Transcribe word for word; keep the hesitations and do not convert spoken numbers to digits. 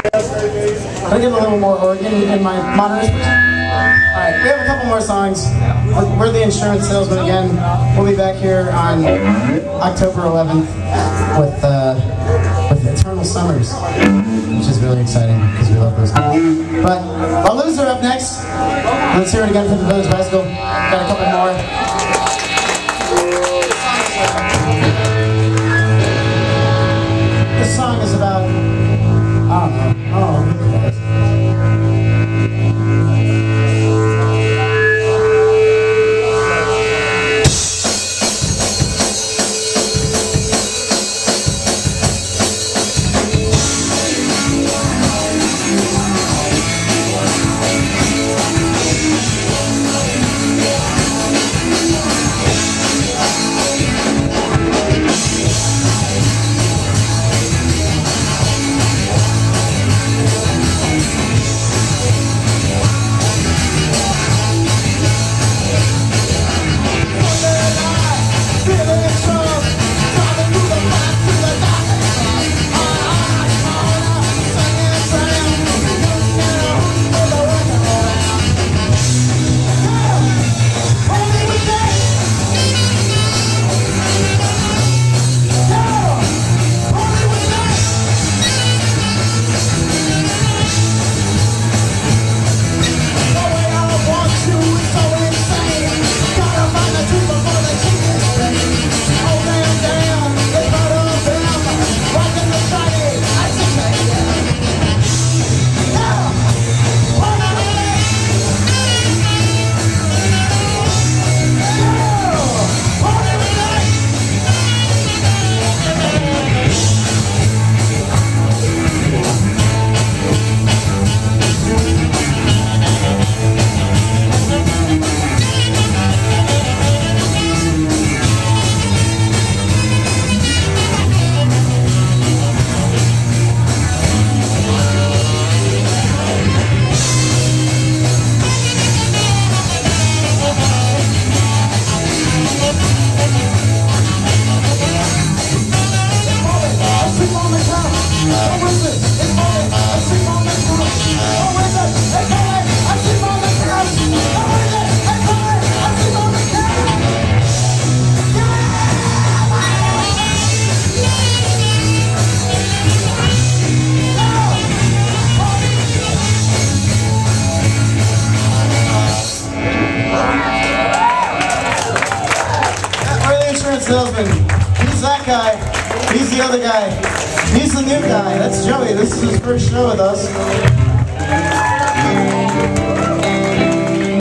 I'll get a little more organ in my monitors. Alright, we have a couple more songs. We're, we're the Insurance Salesmen again. We'll be back here on October eleventh with, uh, with Eternal Summers, which is really exciting because we love those guys. But our loser up next. Let's hear it again for the Village Bicycle. Got a couple more. This song is about, I don't know, oh, Salesman. He's that guy. He's the other guy. He's the new guy. That's Joey. This is his first show with us.